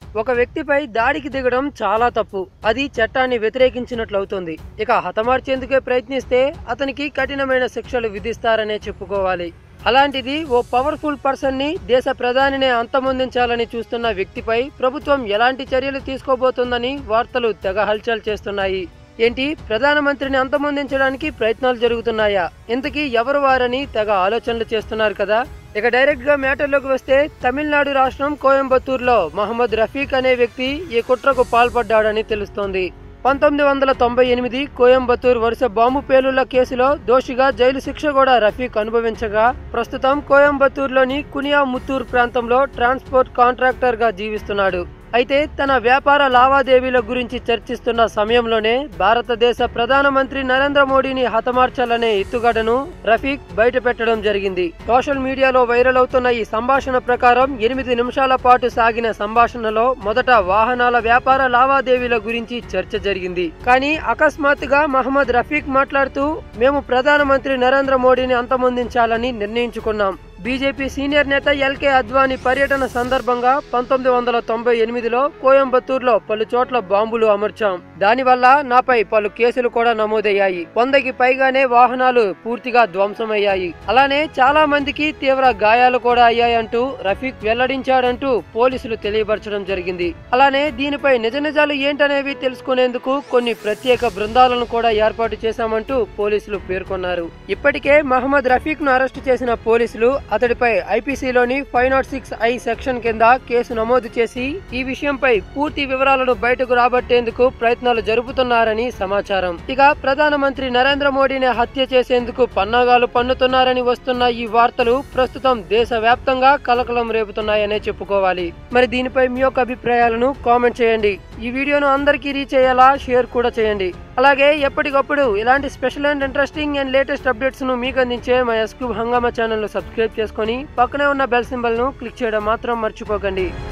ఒక వ్యక్తిపై దాడికి దిగడం చాలా తప్పు. అది చట్టాన్ని వ్యతిరేకించినట్లవుతుంది. ఇక హతమార్చేందుకే ప్రయత్నిస్తే అతనికి కఠినమైన శిక్షలు విధిస్తారనే చెప్పుకోవాలి. అలాంటిది ఓ పవర్ఫుల్ పర్సన్ ని దేశ ప్రధానినే అంతమొందించాలని చూస్తున్న వ్యక్తిపై ప్రభుత్వం ఎలాంటి చర్యలు తీసుకోబోతుందని వార్తలు తెగ హల్చల్ చేస్తున్నాయి. ఏంటి, ప్రధానమంత్రిని అంతమొందించడానికి ప్రయత్నాలు జరుగుతున్నాయా? ఇంతకీ ఎవరు వారని తెగ ఆలోచనలు చేస్తున్నారు కదా. ఇక డైరెక్ట్ గా మ్యాటర్లోకి వస్తే, తమిళనాడు రాష్ట్రం కోయంబత్తూరులో మహమ్మద్ రఫీక్ అనే వ్యక్తి ఈ కుట్రకు పాల్పడ్డాడని తెలుస్తోంది. 1998 కోయంబత్తూర్ వరుస బాంబు పేలుళ్ల కేసులో దోషిగా జైలు శిక్ష కూడా రఫీక్ అనుభవించగా, ప్రస్తుతం కోయంబత్తూర్లోని కునియాముత్తూర్ ప్రాంతంలో ట్రాన్స్పోర్ట్ కాంట్రాక్టర్ గా జీవిస్తున్నాడు. అయితే తన వ్యాపార లావాదేవీల గురించి చర్చిస్తున్న సమయంలోనే భారతదేశ ప్రధానమంత్రి నరేంద్ర మోడీని హతమార్చాలనే ఎత్తుగడను రఫీక్ బయటపెట్టడం జరిగింది. సోషల్ మీడియాలో వైరల్ అవుతున్న ఈ సంభాషణ ప్రకారం 8 నిమిషాల పాటు సాగిన సంభాషణలో మొదట వాహనాల వ్యాపార లావాదేవీల గురించి చర్చ జరిగింది. కానీ అకస్మాత్తుగా మహమ్మద్ రఫీక్ మాట్లాడుతూ, మేము ప్రధానమంత్రి నరేంద్ర మోడీని అంతమొందించాలని నిర్ణయించుకున్నాం. బీజేపీ సీనియర్ నేత ఎల్కే అద్వానీ పర్యటన సందర్భంగా 1998లో కోయంబత్తూర్లో పలు చోట్ల బాంబులు అమర్చాం. దానివల్ల నాపై పలు కేసులు కూడా నమోదయ్యాయి. 100కి పైగానే వాహనాలు పూర్తిగా ధ్వంసమయ్యాయి. అలానే చాలా మందికి తీవ్ర గాయాలు కూడా అయ్యాయంటూ రఫీక్ వెల్లడించాడంటూ పోలీసులు తెలియపరచడం జరిగింది. అలానే దీనిపై నిజాలు ఏంటనేవి తెలుసుకునేందుకు కొన్ని ప్రత్యేక బృందాలను కూడా ఏర్పాటు చేశామంటూ పోలీసులు పేర్కొన్నారు. ఇప్పటికే మహమ్మద్ రఫీక్ ను అరెస్టు చేసిన పోలీసులు అతడిపై ఐపీసీలోని 506I సెక్షన్ కింద కేసు నమోదు చేసి ఈ విషయంపై పూర్తి వివరాలను బయటకు రాబట్టేందుకు ప్రయత్నాలు జరుపుతున్నారని సమాచారం. ఇక ప్రధానమంత్రి నరేంద్ర మోడీని హత్య చేసేందుకు పన్నాగాలు పన్నుతున్నారని వస్తున్న ఈ వార్తలు ప్రస్తుతం దేశవ్యాప్తంగా కలకలం రేపుతున్నాయనే చెప్పుకోవాలి. మరి దీనిపై మీ యొక్క అభిప్రాయాలను కామెంట్ చేయండి. ఈ వీడియోను అందరికీ రీచ్ అయ్యేలా షేర్ కూడా చేయండి. అలాగే ఎప్పటికప్పుడు ఇలాంటి special and interesting and latest updates ను మీకు అందించే మా ఎస్క్యూబ్ హంగామా ఛానల్ ను సబ్స్క్రైబ్ చేసుకొని పక్కనే ఉన్న బెల్ సింబల్ ను క్లిక్ చేయడం మాత్రం మర్చిపోకండి.